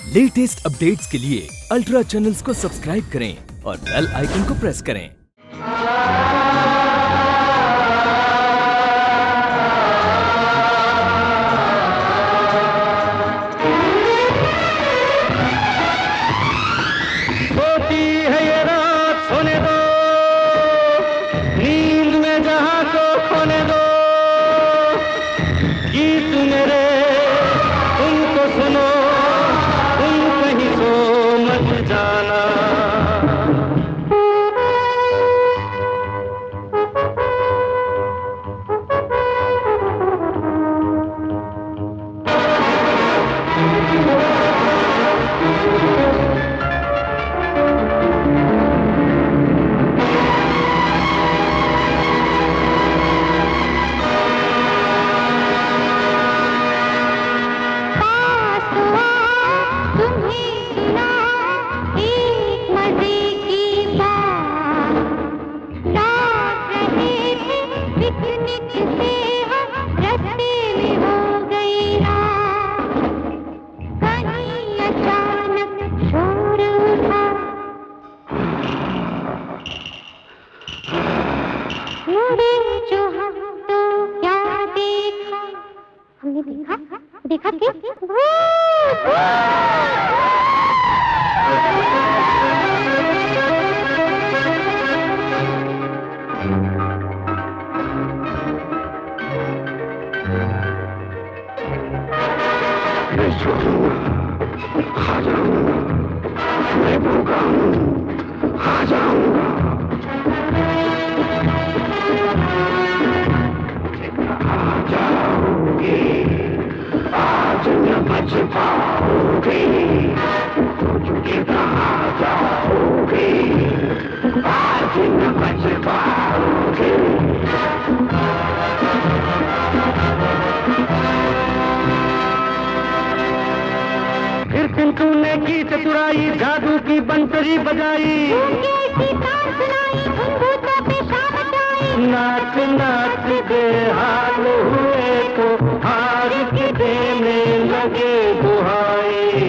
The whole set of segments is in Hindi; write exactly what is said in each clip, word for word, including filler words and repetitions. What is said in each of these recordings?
लेटेस्ट अपडेट्स के लिए अल्ट्रा चैनल्स को सब्सक्राइब करें और बेल आइकन को प्रेस करें। देखा क्या? खा जाऊंगा, मैं भूखा हूँ, खा जाऊंगा। आ जाओगे, आज न बच पाओगे, तो चुके कहाँ जाओगे, आज न बच पाओगे। फिर पिंटू ने की चतुराई, जादू की बंसुरी बजाई, नाच नाच बेहाल हुए तो हार के देने लगे दुहाई।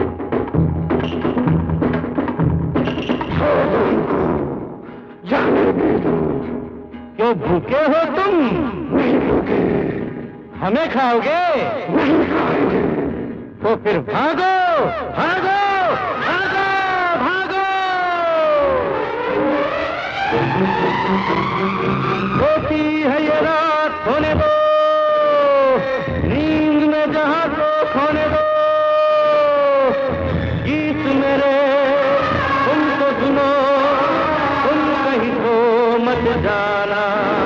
जाने दे दो। क्यों भूखे हो तुम? नहीं भूखे। हमें खाओगे? नहीं खाएंगे। तो फिर भागो भागो भागो भागो। होती है ये रात, होने दो, नींद में जहां को खोने दो। गीत मेरे तुमको सुनो, तुम कहीं तो मत जाना।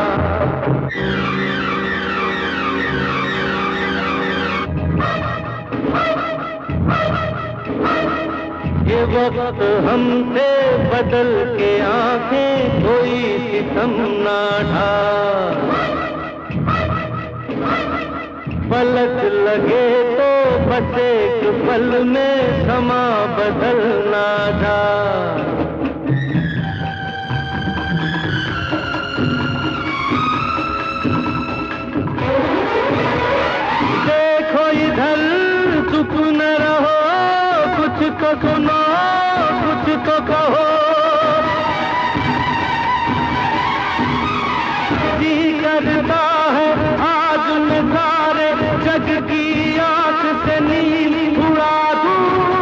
ये वक्त हमसे बदल के आंखें कोई सितम ना ढा, पलक लगे तो बस एक पल में समा बदल ना जा। देखो इधर, चुप न रहो, कुछ तो सुनो, कुछ तो कहो। जी करता है आज मैं सारे जग की आंख से नींद उड़ा दूं।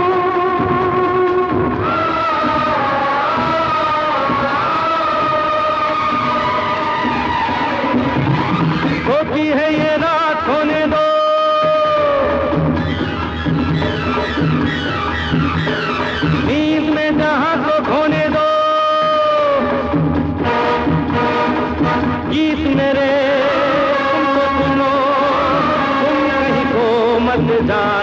होती है ये रात, होने दो, नींद में जहां को खोने दो। गीत मेरे तुमको सुनो, तुम कहीं को मत जा।